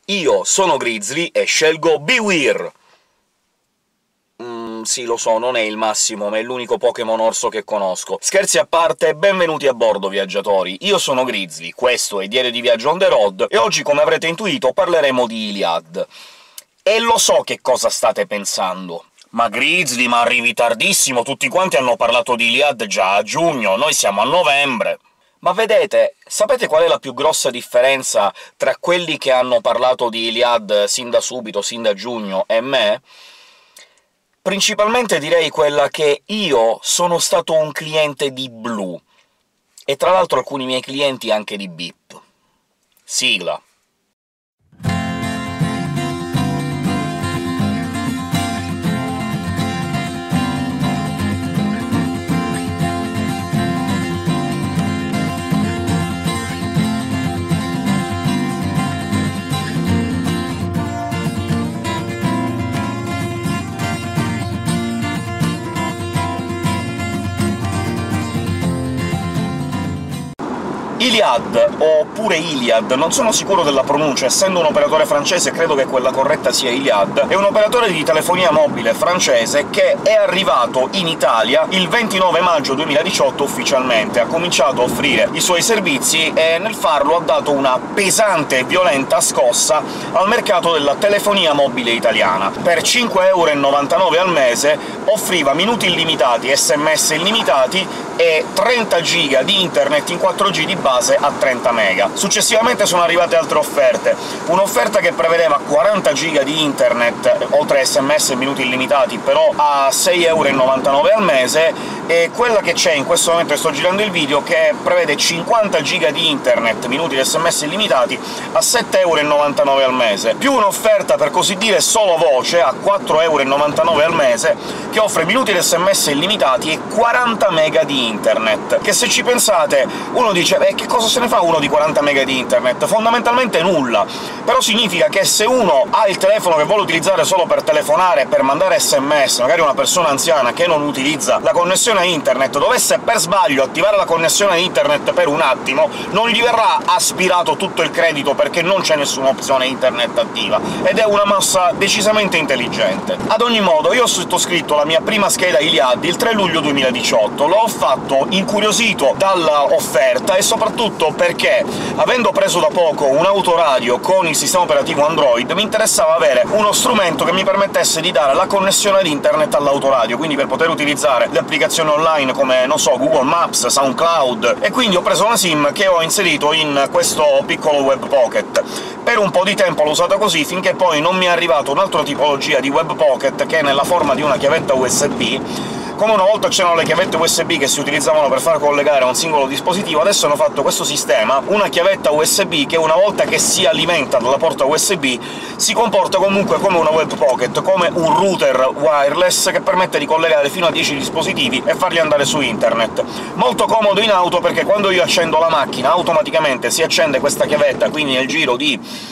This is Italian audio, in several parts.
Io sono Grizzly e scelgo Bewear! Sì, lo so, non è il massimo, ma è l'unico Pokémon orso che conosco. Scherzi a parte, benvenuti a bordo, viaggiatori! Io sono Grizzly, questo è Diario di Viaggio on the road, e oggi, come avrete intuito, parleremo di Iliad. E lo so che cosa state pensando. Ma Grizzly, ma arrivi tardissimo, tutti quanti hanno parlato di Iliad già a giugno, noi siamo a novembre! Ma vedete, sapete qual è la più grossa differenza tra quelli che hanno parlato di Iliad sin da subito, sin da giugno, e me? Principalmente direi quella che io sono stato un cliente di Blu, e tra l'altro alcuni miei clienti anche di Beep. Sigla. Iliad, oppure Iliad, non sono sicuro della pronuncia, essendo un operatore francese credo che quella corretta sia Iliad, è un operatore di telefonia mobile francese che è arrivato in Italia il 29 maggio 2018 ufficialmente, ha cominciato a offrire i suoi servizi e nel farlo ha dato una pesante e violenta scossa al mercato della telefonia mobile italiana. Per 5,99 € al mese offriva minuti illimitati, SMS illimitati e 30 giga di internet in 4G di base a 30 mega. Successivamente sono arrivate altre offerte, un'offerta che prevedeva 40 giga di internet, oltre a SMS e minuti illimitati, però a 6,99 € al mese, e quella che c'è in questo momento che sto girando il video, che prevede 50 giga di internet, minuti di SMS illimitati, a 7,99 € al mese, più un'offerta per così dire solo voce, a 4,99 € al mese, che offre minuti di SMS illimitati e 40 mega di internet, che se ci pensate uno dice che cosa se ne fa uno di 40 mega di internet? Fondamentalmente nulla, però significa che se uno ha il telefono che vuole utilizzare solo per telefonare, per mandare SMS, magari una persona anziana che non utilizza la connessione a internet, dovesse per sbaglio attivare la connessione a internet per un attimo, non gli verrà aspirato tutto il credito perché non c'è nessuna opzione internet attiva, ed è una mossa decisamente intelligente. Ad ogni modo, io ho sottoscritto la mia prima scheda Iliad il 3 luglio 2018, l'ho fatto incuriosito dall'offerta e soprattutto perché, avendo preso da poco un autoradio con il sistema operativo Android, mi interessava avere uno strumento che mi permettesse di dare la connessione ad internet all'autoradio, quindi per poter utilizzare le applicazioni online come, non so, Google Maps, SoundCloud, e quindi ho preso una SIM che ho inserito in questo piccolo Web Pocket. Per un po' di tempo l'ho usata così, finché poi non mi è arrivata un'altra tipologia di Web Pocket, che è nella forma di una chiavetta USB. Come una volta c'erano le chiavette USB che si utilizzavano per far collegare a un singolo dispositivo, adesso hanno fatto questo sistema, una chiavetta USB che una volta che si alimenta dalla porta USB si comporta comunque come una Web Pocket, come un router wireless che permette di collegare fino a 10 dispositivi e farli andare su internet. Molto comodo in auto, perché quando io accendo la macchina automaticamente si accende questa chiavetta, quindi nel giro di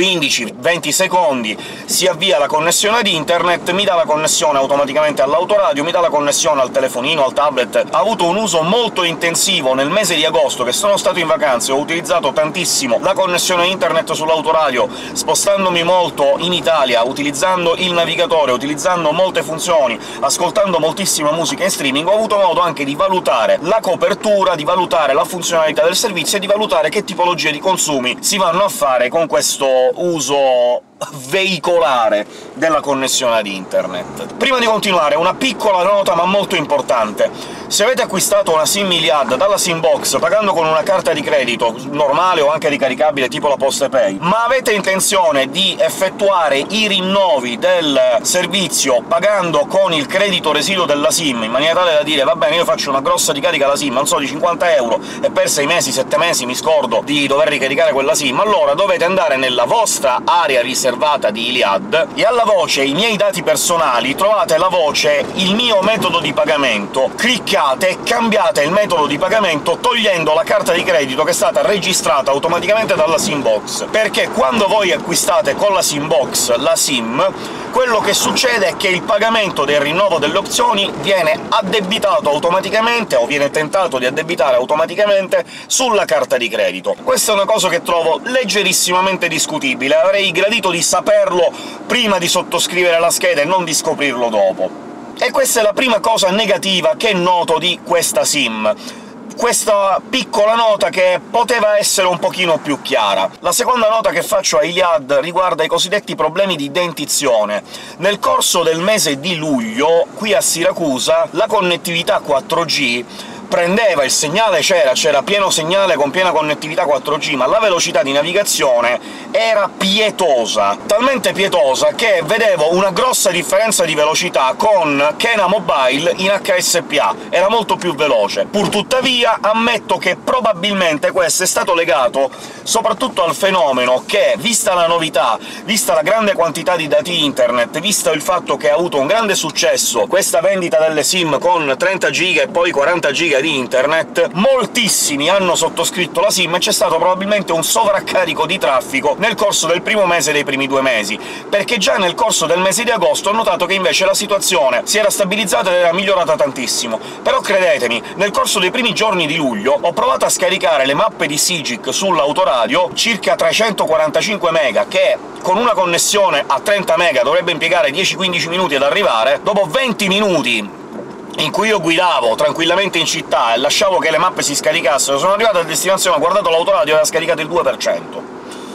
15-20 secondi si avvia la connessione ad internet, mi dà la connessione automaticamente all'autoradio, mi dà la connessione al telefonino, al tablet. Ha avuto un uso molto intensivo nel mese di agosto, che sono stato in vacanze, ho utilizzato tantissimo la connessione internet sull'autoradio, spostandomi molto in Italia, utilizzando il navigatore, utilizzando molte funzioni, ascoltando moltissima musica in streaming. Ho avuto modo anche di valutare la copertura, di valutare la funzionalità del servizio e di valutare che tipologie di consumi si vanno a fare con questo uso veicolare della connessione ad internet. Prima di continuare, una piccola nota ma molto importante. Se avete acquistato una SIM Iliad dalla SIMbox pagando con una carta di credito normale o anche ricaricabile tipo la PostePay, ma avete intenzione di effettuare i rinnovi del servizio pagando con il credito residuo della SIM, in maniera tale da dire «va bene, io faccio una grossa ricarica alla SIM, non so, di 50 € e per 6 mesi, 7 mesi mi scordo di dover ricaricare quella SIM», allora dovete andare nella vostra area riservata riservata di Iliad, e alla voce «I miei dati personali» trovate la voce «Il mio metodo di pagamento». Cliccate e cambiate il metodo di pagamento togliendo la carta di credito che è stata registrata automaticamente dalla SIM-box, perché quando voi acquistate con la SIM-box la SIM, quello che succede è che il pagamento del rinnovo delle opzioni viene addebitato automaticamente, o viene tentato di addebitare automaticamente, sulla carta di credito. Questa è una cosa che trovo leggerissimamente discutibile, avrei gradito di saperlo prima di sottoscrivere la scheda e non di scoprirlo dopo. E questa è la prima cosa negativa che noto di questa SIM. Questa piccola nota che poteva essere un pochino più chiara. La seconda nota che faccio a Iliad riguarda i cosiddetti problemi di dentizione. Nel corso del mese di luglio, qui a Siracusa, la connettività 4G prendeva il segnale, c'era pieno segnale con piena connettività 4G, ma la velocità di navigazione era pietosa, talmente pietosa che vedevo una grossa differenza di velocità con Kena Mobile in HSPA, era molto più veloce. Purtuttavia ammetto che probabilmente questo è stato legato soprattutto al fenomeno che, vista la novità, vista la grande quantità di dati internet, visto il fatto che ha avuto un grande successo questa vendita delle SIM con 30 giga e poi 40 giga di internet, moltissimi hanno sottoscritto la SIM e c'è stato probabilmente un sovraccarico di traffico nel corso del primo mese dei primi 2 mesi, perché già nel corso del mese di agosto ho notato che invece la situazione si era stabilizzata ed era migliorata tantissimo. Però credetemi, nel corso dei primi giorni di luglio ho provato a scaricare le mappe di Sigic sull'autoradio, circa 345 mega, che con una connessione a 30 mega dovrebbe impiegare 10-15 minuti ad arrivare. Dopo 20 minuti in cui io guidavo tranquillamente in città e lasciavo che le mappe si scaricassero, sono arrivato a destinazione, ho guardato l'autoradio e aveva scaricato il 2%.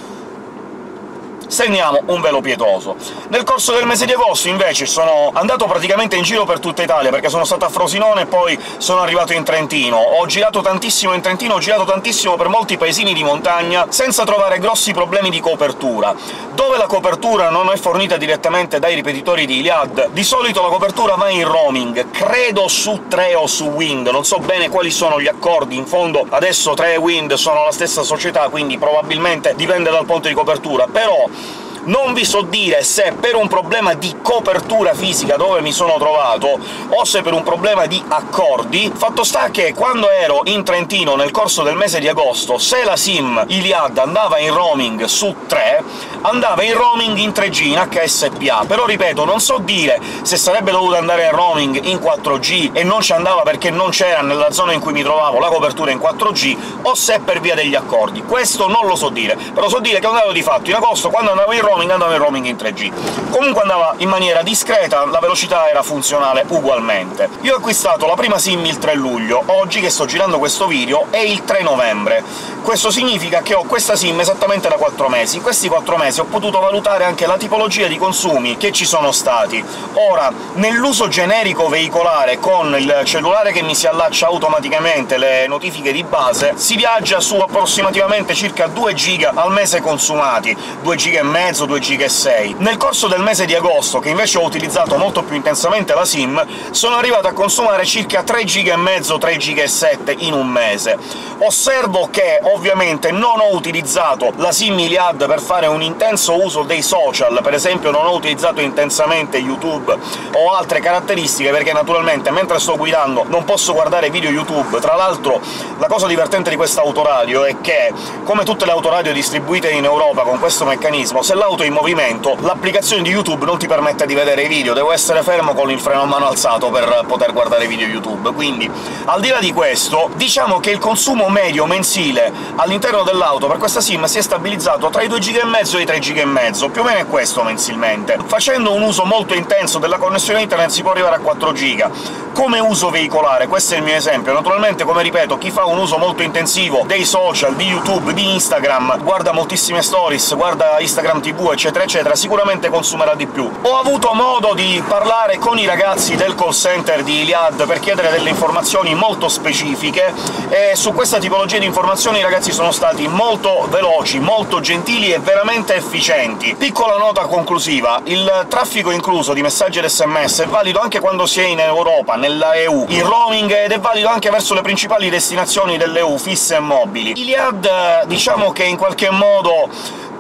Stendiamo un velo pietoso. Nel corso del mese di agosto, invece, sono andato praticamente in giro per tutta Italia, perché sono stato a Frosinone e poi sono arrivato in Trentino. Ho girato tantissimo in Trentino, ho girato tantissimo per molti paesini di montagna, senza trovare grossi problemi di copertura. Dove la copertura non è fornita direttamente dai ripetitori di Iliad, di solito la copertura va in roaming, credo su 3 o su Wind, non so bene quali sono gli accordi, in fondo adesso 3 e Wind sono la stessa società, quindi probabilmente dipende dal ponte di copertura, però non vi so dire se per un problema di copertura fisica dove mi sono trovato, o se per un problema di accordi. Fatto sta che quando ero in Trentino nel corso del mese di agosto, se la SIM Iliad andava in roaming su 3, andava in roaming in 3G, in HSPA, però ripeto, non so dire se sarebbe dovuto andare in roaming in 4G e non ci andava perché non c'era nella zona in cui mi trovavo la copertura in 4G, o se per via degli accordi. Questo non lo so dire, però so dire che andavo di fatto in agosto, quando andavo in roaming, andava in roaming in 3G. Comunque andava in maniera discreta, la velocità era funzionale ugualmente. Io ho acquistato la prima SIM il 3 luglio, oggi che sto girando questo video è il 3 novembre. Questo significa che ho questa SIM esattamente da 4 mesi. In questi 4 mesi ho potuto valutare anche la tipologia di consumi che ci sono stati. Ora, nell'uso generico veicolare, con il cellulare che mi si allaccia automaticamente, le notifiche di base, si viaggia su approssimativamente circa 2 giga al mese consumati, 2 giga e mezzo, 2 giga e 6. Nel corso del mese di agosto, che invece ho utilizzato molto più intensamente la SIM, sono arrivato a consumare circa 3 giga e mezzo, 3 giga e 7 in un mese. Osservo che ovviamente non ho utilizzato la SIM Iliad per fare un intenso uso dei social, per esempio non ho utilizzato intensamente YouTube o altre caratteristiche, perché naturalmente mentre sto guidando non posso guardare video YouTube. Tra l'altro la cosa divertente di questa autoradio è che, come tutte le autoradio distribuite in Europa con questo meccanismo, se l'auto è in movimento l'applicazione di YouTube non ti permette di vedere i video, devo essere fermo con il freno a mano alzato per poter guardare video YouTube. Quindi, al di là di questo, diciamo che il consumo medio mensile all'interno dell'auto per questa SIM si è stabilizzato tra i 2 giga e mezzo e i 3 giga e mezzo, più o meno è questo mensilmente. Facendo un uso molto intenso della connessione internet si può arrivare a 4 giga. Come uso veicolare, questo è il mio esempio. Naturalmente, come ripeto, chi fa un uso molto intensivo dei social, di YouTube, di Instagram, guarda moltissime stories, guarda Instagram TV, eccetera eccetera, sicuramente consumerà di più. Ho avuto modo di parlare con i ragazzi del call center di Iliad per chiedere delle informazioni molto specifiche, e su questa tipologia di informazioni i ragazzi sono stati molto veloci, molto gentili e veramente efficienti. Piccola nota conclusiva: il traffico incluso di messaggi ed SMS è valido anche quando si è in Europa, nella EU, in roaming, ed è valido anche verso le principali destinazioni dell'EU, fisse e mobili. Iliad, diciamo che in qualche modo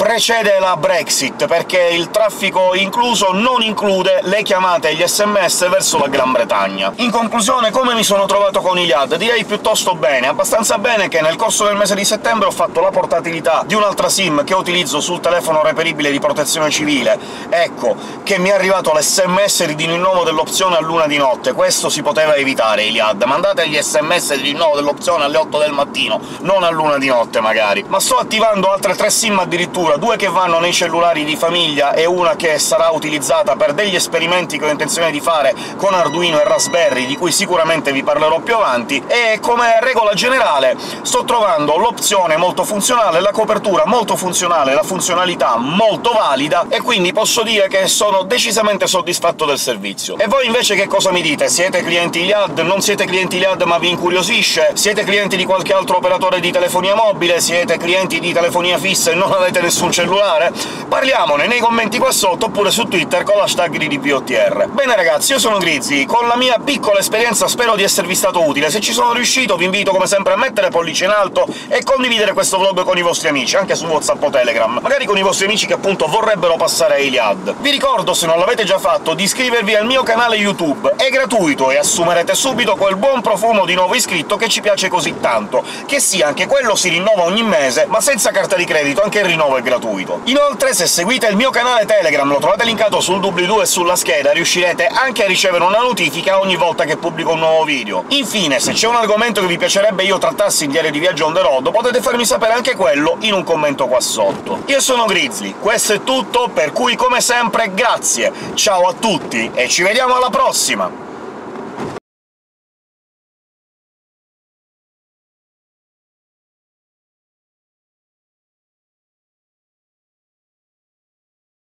precede la Brexit, perché il traffico incluso non include le chiamate e gli SMS verso la Gran Bretagna. In conclusione, come mi sono trovato con Iliad? Direi piuttosto bene, abbastanza bene che nel corso del mese di settembre ho fatto la portabilità di un'altra SIM che utilizzo sul telefono reperibile di protezione civile. Ecco, che mi è arrivato l'SMS di rinnovo dell'opzione a luna di notte. Questo si poteva evitare, Iliad. Mandate gli SMS di rinnovo dell'opzione alle 8 del mattino, non a luna di notte magari. Ma sto attivando altre 3 SIM addirittura, 2 che vanno nei cellulari di famiglia e una che sarà utilizzata per degli esperimenti che ho intenzione di fare con Arduino e Raspberry, di cui sicuramente vi parlerò più avanti, e come regola generale sto trovando l'opzione molto funzionale, la copertura molto funzionale, la funzionalità molto valida, e quindi posso dire che sono decisamente soddisfatto del servizio. E voi invece che cosa mi dite? Siete clienti Iliad? Non siete clienti Iliad ma vi incuriosisce? Siete clienti di qualche altro operatore di telefonia mobile? Siete clienti di telefonia fissa e non avete nessun cellulare? Parliamone nei commenti qua sotto, oppure su Twitter con l'hashtag DDPOTR. Bene ragazzi, io sono Grizzly, con la mia piccola esperienza spero di esservi stato utile. Se ci sono riuscito vi invito come sempre a mettere pollice in alto e condividere questo vlog con i vostri amici, anche su WhatsApp o Telegram, magari con i vostri amici che appunto vorrebbero passare a Iliad. Vi ricordo, se non l'avete già fatto, di iscrivervi al mio canale YouTube, è gratuito e assumerete subito quel buon profumo di nuovo iscritto che ci piace così tanto, che sì, anche quello si rinnova ogni mese, ma senza carta di credito, anche il rinnovo è gratuito. Inoltre, se seguite il mio canale Telegram, lo trovate linkato sul doobly-doo e sulla scheda, riuscirete anche a ricevere una notifica ogni volta che pubblico un nuovo video. Infine, se c'è un argomento che vi piacerebbe io trattassi in Diario di Viaggio on the road, potete farmi sapere anche quello in un commento qua sotto. Io sono Grizzly, questo è tutto, per cui come sempre grazie, ciao a tutti e ci vediamo alla prossima!